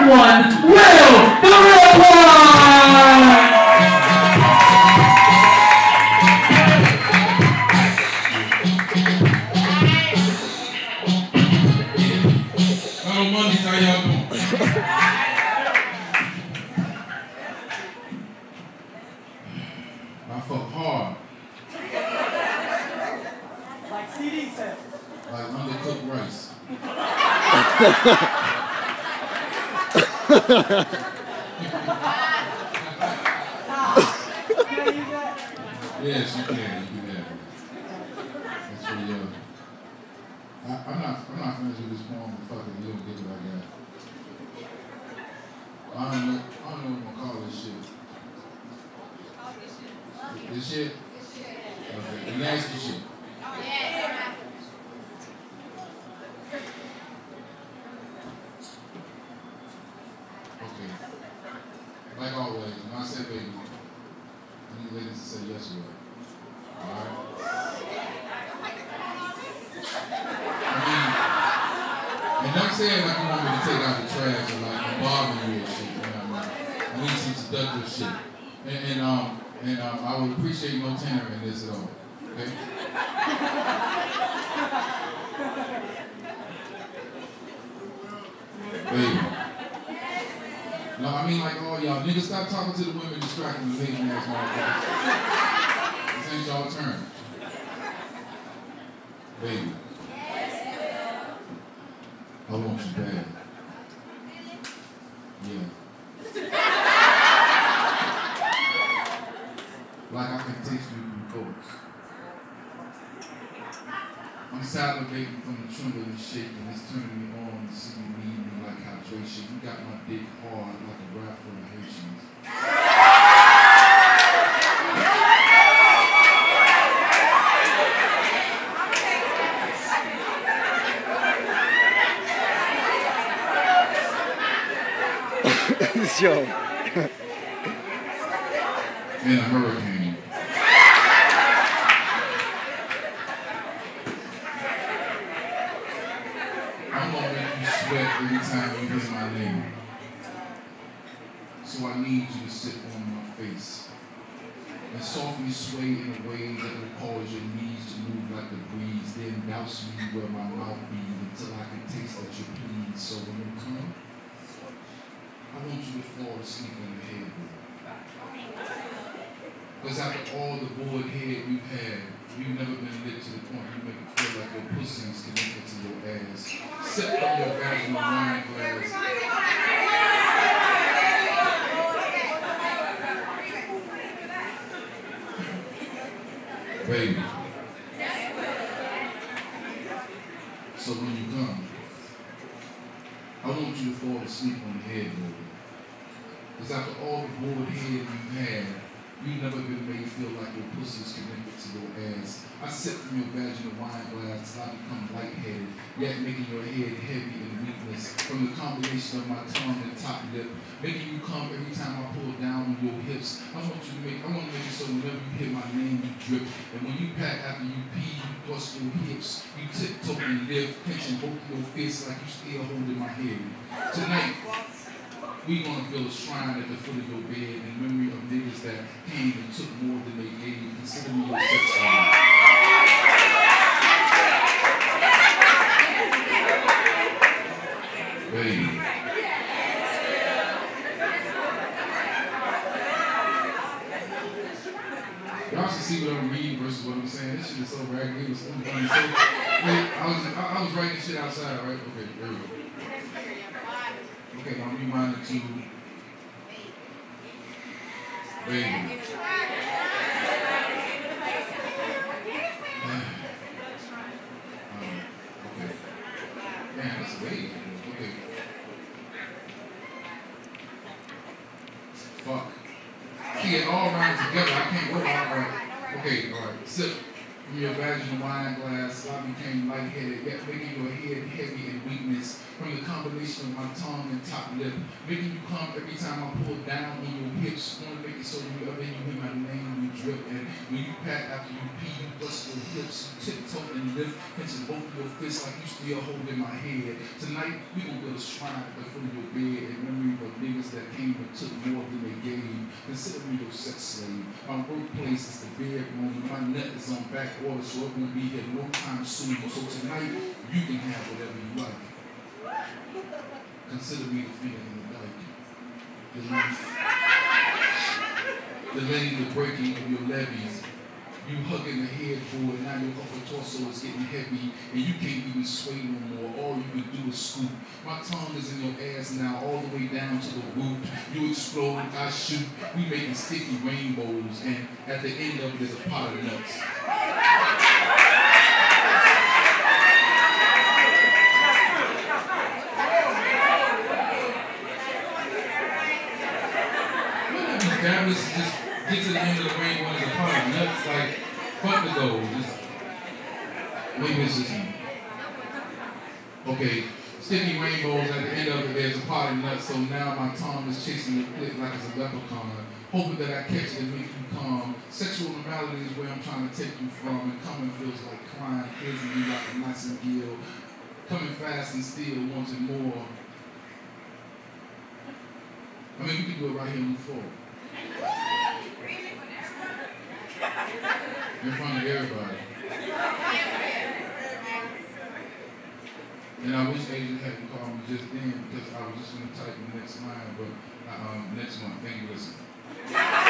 one, Will the Real One! Hello, Mondays, how y'all doing? I fuck hard. Like CD said. Like undercooked rice. Yes, you can. You can have it. That's really, I'm not finished with this poem, but fuck it, you don't get what I got. I don't know what I'm gonna call this shit. This shit? Okay, the nasty shit. Okay. Like always, when I say baby, I need ladies to say yes or no. Alright? And don't say it like you want me to take out the trash or like I'm bothering you and shit, you know what I mean? I need some seductive shit. And I would appreciate no tenor in this at all. Okay? Baby. No, I mean like all y'all niggas stop talking to the women distracting the lady ass motherfuckers. This ain't y'all turn. Baby. I want you bad. Yeah. Like I can taste you through coats. I'm salivating from the trembling shaking. It's turning me on to see you need me like hydration. You got my dick hard like a rap full of Haitians. Yo. In a hurricane. I'm gonna make you sweat every time you hear my name. So I need you to sit on my face and softly sway in a way that will cause your knees to move like a breeze. Then douse me where my mouth be until I can taste that you please. So when you come, I want you to fall asleep on the headboard. Because after all the bored head we've had, you've never been lit to the point you make it feel like your pussy is connected to your ass. Sip from your vaginal wine glass. Baby. So when you come, I want you to fall asleep on the headboard. Because after all the bored head you've had, you've never been made feel like your pussy is connected to your ass. I sip from your vaginal wine glass till I become lightheaded, yet making your head heavy in weakness. From the combination of my tongue and top lip, making you come every time I pull down on your hips. I want to make it so whenever you hear my name, you drip. And when you pat after you pee, you thrust your hips. You tiptoe and lift, pinching both of your fists like you still holding my head. Tonight, we gonna build a shrine at the foot of your bed in memory of niggas that came and took more than they gave. Consider me your sex slave. Baby. Y'all should see what I'm reading versus what I'm saying. This shit is so raggedy. It was so funny. So, wait, I was writing shit outside, right? Okay, there we go. Okay, I'm reminded to baby. Okay. Man, that's late. Okay. Fuck. See, it all runs together. I can't go all right. Okay, all right. Sip from your vaginal wine glass. I became lightheaded, yet making your head heavy in weakness. From the combination of my tongue and top lip, making you come every time I pull down on your hips. Want to make it so whenever you hear my name, you drip. And when you pat after you pee, you bust your hips, you tiptoe and lift, pinching both of your fists like you still holding my head. Tonight, we gonna build a shrine at the foot of your bed and came and took more than they gave. Consider me your sex slave. My workplace is the bedroom. My nut is on back order, so it won't be here no time soon. So tonight, you can have whatever you like. Consider me the finger in the dike. The lane, the breaking of your levees. You hugging the headboard, now your upper torso is getting heavy, and you can't even sway no more. All you can do is scoop. My tongue is in your ass now, all the way down to the root. You explode, I shoot. We making sticky rainbows, and at the end of it is a pot of nuts. Let's just get to the end of the rainbow and it's a pot of nuts, like, fuck the goal. Just, maybe it's just me. Okay, sticky rainbows, at the end of it, there's a pot of nuts, so now my tongue is chasing the clip like it's a leprechaun, hoping that I catch it and make you calm. Sexual normality is where I'm trying to take you from, and coming feels like crying, praising you like a nightingale, coming fast and still wanting more. I mean, we can do it right here on the floor. In front of everybody. And I wish Agent hadn't called me just then because I was just going to type the next line, but next one. Thank you for listening.